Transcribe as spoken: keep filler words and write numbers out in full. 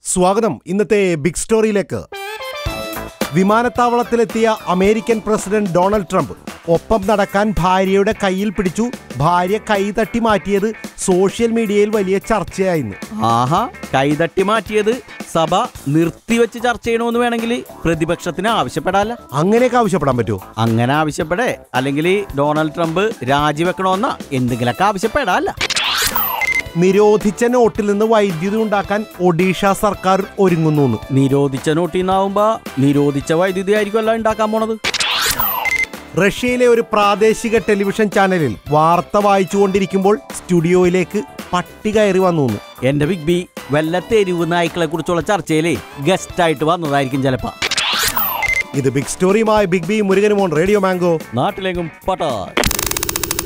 സ്വാഗതം ഇന്നത്തെ ബിഗ് സ്റ്റോറിയിലേക്ക്. വിമാനത്താവളത്തിലെത്തിയ അമേരിക്കൻ പ്രസിഡന്റ് ഡൊണാൾഡ് ട്രംപ് ഒപ്പം നടക്കാൻ ഭാര്യയുടെ കയ്യിൽ പിടിച്ചു. ഭാര്യ കൈ തട്ടി മാറ്റിയത് സോഷ്യൽ മീഡിയയിൽ വലിയ ചർച്ചയായിരുന്നു. ആഹാ, കൈതട്ടി മാറ്റിയത് സഭ നിർത്തിവെച്ച് ചർച്ച ചെയ്യണമെന്ന് വേണമെങ്കിൽ പ്രതിപക്ഷത്തിന് ആവശ്യപ്പെടാല്ല. അങ്ങനെയൊക്കെ ആവശ്യപ്പെടാൻ പറ്റുമോ? അങ്ങനെ ആവശ്യപ്പെടേ, അല്ലെങ്കിൽ ഡൊണാൾഡ് ട്രംപ് രാജിവെക്കണമെന്ന എന്തെങ്കിലുമൊക്കെ ആവശ്യപ്പെടാല്ല. നിരോധിച്ച നോട്ടിൽ നിന്ന് വൈദ്യുതി ഉണ്ടാക്കാൻ ഒഡീഷ സർക്കാർ ഒരുങ്ങുന്നു. നിരോധിച്ച നോട്ടിൽ നിന്നാവുമ്പോ നിരോധിച്ച വൈദ്യുതി ആയിരിക്കുമല്ല ഉണ്ടാക്കാൻ പോണത്. റഷ്യയിലെ ഒരു പ്രാദേശിക ടെലിവിഷൻ ചാനലിൽ വാർത്ത വായിച്ചുകൊണ്ടിരിക്കുമ്പോൾ സ്റ്റുഡിയോയിലേക്ക് പട്ടി കയറി വന്നു. എന്റെ ബിഗ് ബി വല്ല തെരുവ് നായ്ക്കളെ കുറിച്ചുള്ള ചർച്ചയിലേ ഗസ്റ്റായിട്ട് വന്നതായിരിക്കും ചിലപ്പോ. ഇത് ബിഗ് സ്റ്റോറിയുമായി ബിഗ് ബി മുരുകനുമോൻ റേഡിയോ മാംഗോ. നാട്ടിലേക്കും പട്ടാ.